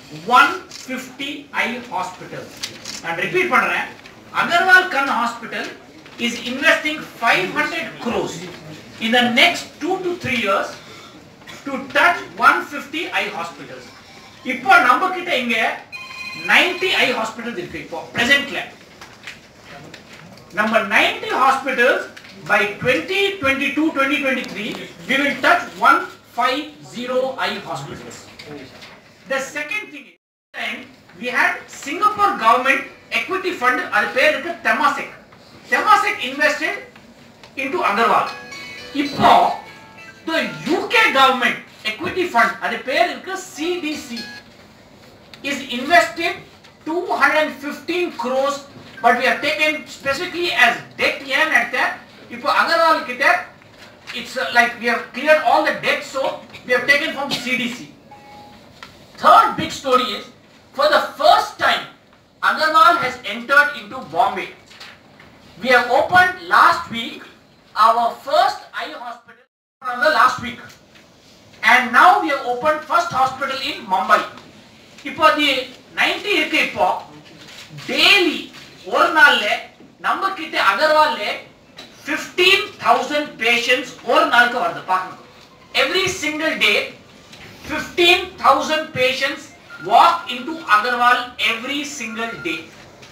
150 eye hospitals. And repeat pannren, Agarwal Kan Hospital is investing 500 crores in the next 2 to 3 years to touch 150 eye hospitals. இப்போ நம்ம கிட்ட இங்க 90 eye hospitals இருக்கு இப்போ presently. Number 90 hospitals by 2022-2023 we will touch 150 eye hospitals. The second thing is we had Singapore government equity fund, அது பேர் இருக்கு Temasek. Temasek invested into Agarwal. இப்போ the UK government equity fund, அது பேர் இருக்கு CDC, is invested 215 crores, but we have taken specifically as debt yen at that. இப்போ Agarwal கிட்ட it's like we have cleared all the debt, so we have taken from CDC. Third big story is, for the first time Agarwal has entered into Bombay. We have opened last week our first eye hospital from the last week, and now we have opened first hospital in Mumbai. இப்போ the 90 இருக்கு. இப்போ daily ஒரு நாள்ல நம்ம கிட்ட அகர்வால்ல 15,000 patients ஒரு நாளுக்கு வருது பாக்கணும். Every single day 15,000 patients walk into Agarwal every single day.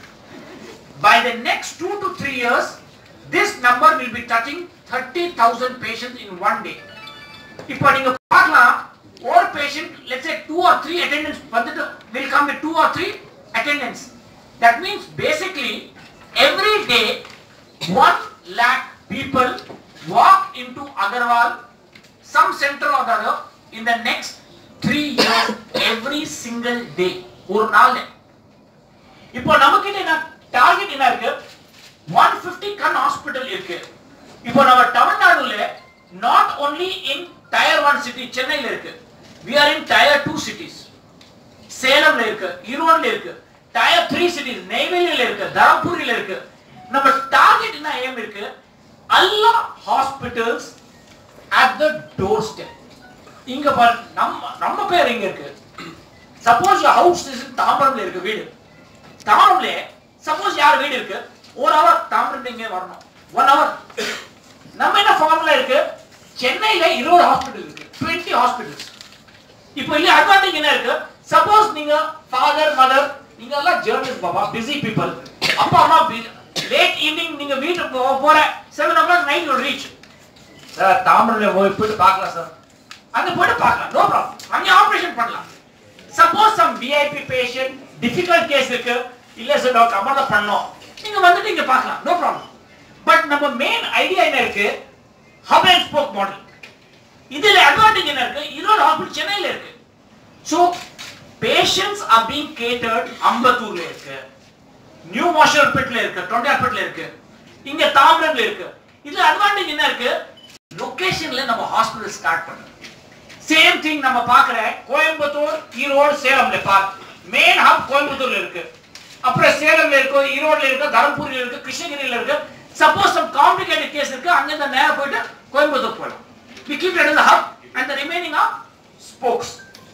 By the next 2 to 3 years, this number will be touching 30,000 patients in one day. இப்போ நீங்க பார்க்கலாம், ஒரு patient, let's say 2 or 3 attendants will come with 2 or 3 attendants. That means basically every day 1 lakh people walk into Agarwal, some center or the other, in the next 3 years, every single day. ஒரு நாள்ல இப்போ நமக்கிட்ட என்ன target என்ன இருக்கு? 150 கண் hospital இருக்கு. இப்போ நம்ம தமிழ்நாடுல not only in tier 1 city சென்னையில இருக்கு, we are in tier 2 cities. சேலம்ல இருக்கு, ஈரோட்ல இருக்கு, tier 3 cities நெய்வேலியில இருக்கு, தர்மபுரியில இருக்கு. நம்ம டார்கெட் என்ன ஏம் இருக்கு? all hospitals at the doorstep. இங்க பாரு, நம்ம பேர் இங்க இருக்கு. Suppose your house is in தாம்பரம்ல இருக்கு வீடு. தாம்பரம்ல suppose யார் வீடு இருக்கு, 1 hour தாம்பரம் இங்க வரணும், 1 hour. நம்ம என்ன ஃபார்முலா இருக்கு? சென்னையில 20 ஹாஸ்பிடல் இருக்கு, 20 ஹாஸ்பிடல்ஸ். இப்போ இல்ல அட்வான்டேஜ் என்ன இருக்கு? சப்போஸ் நீங்க ஃாதர் மதர், நீங்க எல்லாம் ஜர்னலிஸ்ட் பாபா, பிஸி பீப்பிள், அப்பா அம்மா லேட் ஈவினிங் நீங்க வீட்டுக்கு போற 7 o'clock night you reach. Sir தாம்பரம்ல போயிட்டு பார்க்கலாம் சார், அங்க போயிட்டு பார்க்கலாம், நோ ப்ராப்ளம், அங்க ஆபரேஷன் பண்ணலாம். Suppose some VIP patient, difficult case இருக்கு, இல்ல சார் டாக்டர் அம்மா தான் பண்ணோம், நீங்க வந்துட்டு இங்க பார்க்கலாம், நோ ப்ராப்ளம். பட் நம்ம மெயின் ஐடியா என்ன இருக்கு? Hub and spoke model. இதுல அட்வான்டேஜ் என்ன இருக்கு? 20 ஹாஸ்பிடல் சென்னையில இருக்கு. So patients are being catered. அம்பத்தூர்ல இருக்கு, நியூ மார்ஷல்பேட்ல இருக்கு, தொண்டையார்பேட்ல இருக்கு, இங்க தாம்பரம்ல இருக்கு. இதுல அட்வான்டேஜ் என்ன இருக்கு? லொகேஷன்ல நம்ம ஹாஸ்பிடல் ஸ்டார்ட் பண்ணோம். சேம் திங் நம்ம பார்க்கற கோயம்புத்தூர், ஈரோடு, சேலம்ல பார் மெயின் ஹப் கோயம்புத்தூர்ல இருக்கு, அப்புறம் சேலம்ல இருக்கு, ஈரோட்ல இருக்கு, தர்மபுரியில இருக்கு, கிருஷ்ணகிரியில இருக்கு. Suppose some complicated case இருக்கு, அங்க இந்த நேரா போய்ட்டு கோயம்புத்தூர் போலாம். We keep it as a hub and the remaining are spokes.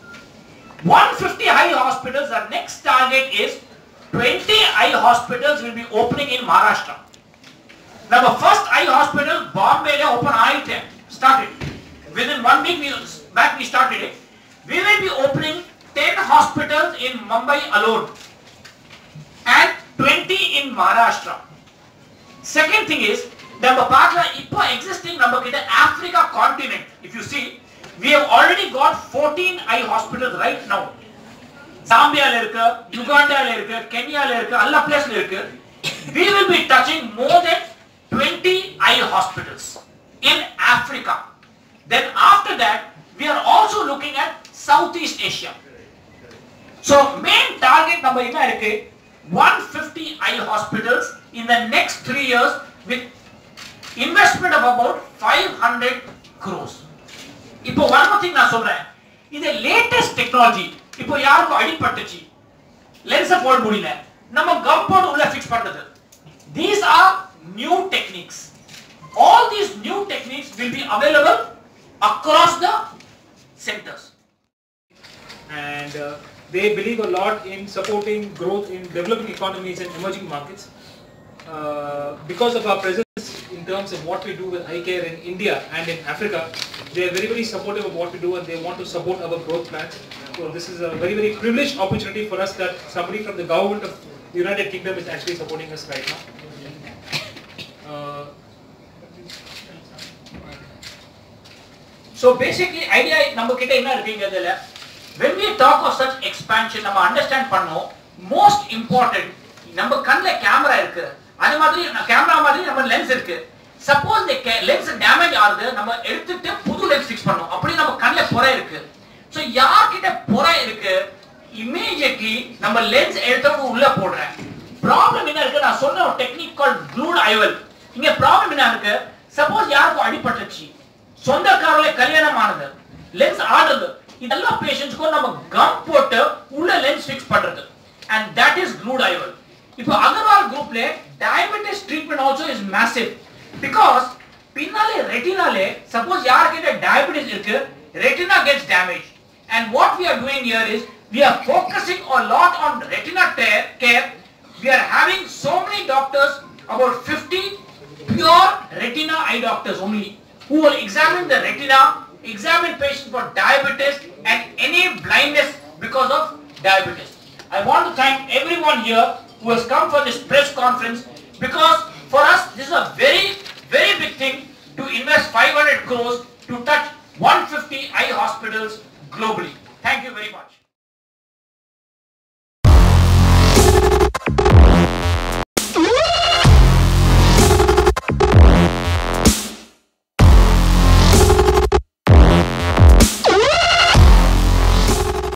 150 eye hospitals. Our next target is 20 eye hospitals will be opening in Maharashtra. Now the first eye hospital Bombay la open ஆயிட்டு started. Within 1 week we started it. We will be opening 10 hospitals in Mumbai alone and 20 in Maharashtra. Second thing is, நம்ம பார்க்கலாம் இப்போ existing நம்ம கிட்ட Africa continent, if you see, we have already got 14 eye hospitals right now. Zambiaல இருக்கு, யுகாண்டால இருக்கு, கென்யால இருக்கு, எல்லா பிளேஸ்ல இருக்கு. We will be touching more than 20 eye hospitals in Africa. Then after that, we are also looking at Southeast Asia. So main target நம்ம என்ன இருக்கு? 150 eye hospitals in the next 3 years with investment of about 500 crores. இப்போ one more thing நான் சொல்றேன், இது latest technology. இப்போ யாருக்கும் அடிபட்டுச்சு, lens போட முடியல, நம்ம கம் போர்டு உள்ள ஃபிக்ஸ் பண்றது. These are new techniques. All these new techniques will be available across the centers. And They believe a lot in supporting growth in developing economies and emerging markets. Because of our presence in terms of what we do with eye care in India and in Africa, they are very, very supportive of what we do and they want to support our growth plans. So this is a very, very privileged opportunity for us that somebody from the government of the United Kingdom is actually supporting us right now. So basically, idea number kita enna irukkinga when we talk of such expansion, we understand panno most important number kanla camera irukku adu madri camera madri number lens irukku. Suppose the lens damage ஆகுது நம்ம எடுத்துட்டு புது lens fix பண்ணோம் அப்படி நம்ம கண்ணுல பொறை இருக்கு. So யார்கிட்ட பொறை இருக்கு immediately நம்ம lens எடுத்து உள்ள போடுறேன். Problem என்ன இருக்கு நான் சொன்ன ஒரு technique called glued IOL. இங்க problem என்ன இருக்கு suppose யாருக்கு அடிபட்டுச்சு சொந்தக்காரங்களே கல்யாணம் ஆனது lens ஆடுது இதெல்லாம் பேஷண்ட்ஸ்க்கு நம்ம கம் போட்டு உள்ள lens fix பண்றது and that is glued IOL. இப்போ Agarwal groupல diabetes treatment also is massive because pinnale retinale suppose yaarkitta diabetes irukku retina gets damaged and what we are doing here is we are focusing a lot on retina care. We are having so many doctors, about 50 pure retina eye doctors only who will examine the retina, examine patients for diabetes and any blindness because of diabetes. I want to thank everyone here who has come for this press conference because for us this is a very big thing to invest 500 crores to touch 150 eye hospitals globally. Thank you very much.